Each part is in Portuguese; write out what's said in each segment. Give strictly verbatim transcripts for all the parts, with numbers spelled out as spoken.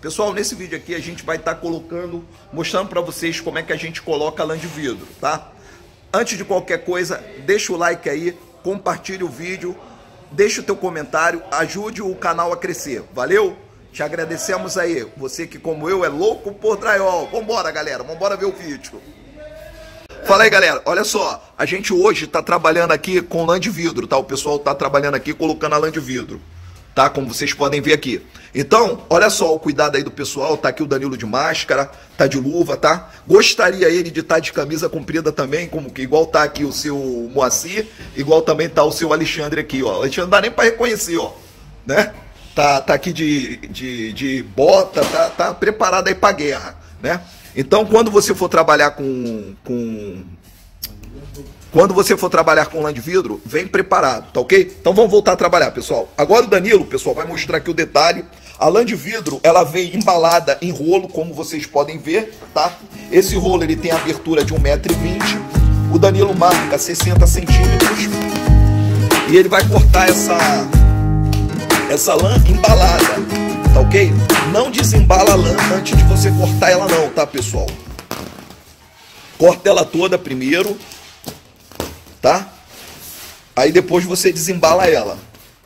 Pessoal, nesse vídeo aqui a gente vai estar colocando, mostrando para vocês como é que a gente coloca lã de vidro, tá? Antes de qualquer coisa, deixa o like aí, compartilhe o vídeo, deixa o teu comentário, ajude o canal a crescer, valeu? Te agradecemos aí, você que como eu é louco por drywall. Vambora, galera, vambora ver o vídeo. Fala aí, galera, olha só, a gente hoje tá trabalhando aqui com lã de vidro, tá? O pessoal tá trabalhando aqui colocando a lã de vidro, tá? Como vocês podem ver aqui. Então, olha só o cuidado aí do pessoal, tá aqui o Danilo de máscara, tá de luva, tá? Gostaria ele de estar de camisa comprida também, como que igual tá aqui o seu Moacir, igual também tá o seu Alexandre aqui, ó. O Alexandre não dá nem pra reconhecer, ó, né? Tá, tá aqui de, de, de bota, tá, tá preparado aí pra guerra, né? Então, quando você for trabalhar com, com... Quando você for trabalhar com lã de vidro, vem preparado, tá ok? Então vamos voltar a trabalhar, pessoal. Agora o Danilo, pessoal, vai mostrar aqui o detalhe. A lã de vidro, ela vem embalada em rolo, como vocês podem ver, tá? Esse rolo, ele tem abertura de um metro e vinte. O Danilo marca sessenta centímetros. E ele vai cortar essa, essa lã embalada, tá ok? Não desembala a lã antes de você cortar ela não, tá, pessoal? Corta ela toda primeiro, tá? Aí depois você desembala ela.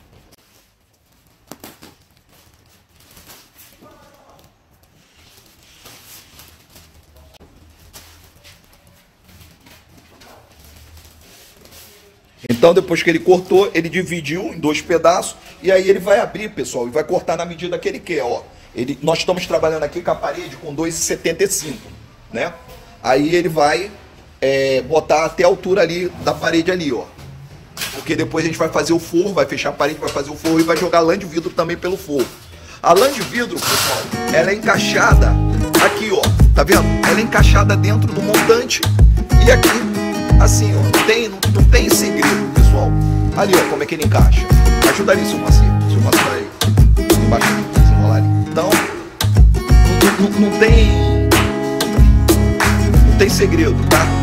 Então, depois que ele cortou, ele dividiu em dois pedaços e aí ele vai abrir, pessoal, e vai cortar na medida que ele quer, ó. Ele, nós estamos trabalhando aqui com a parede com dois e setenta e cinco, né? Aí ele vai é, botar até a altura ali da parede ali, ó. Porque depois a gente vai fazer o forro, vai fechar a parede, vai fazer o forro e vai jogar lã de vidro também pelo forro. A lã de vidro, pessoal, ela é encaixada aqui, ó. Tá vendo? Ela é encaixada dentro do montante e aqui, assim, ó. Não tem, não, não tem segredo, pessoal. Ali, ó, como é que ele encaixa. Ajuda ali, seu Moacir. Seu Moacir vai aí. Embaixo aqui, desenrolar ali. Então, não, não, não tem... Não tem segredo, tá?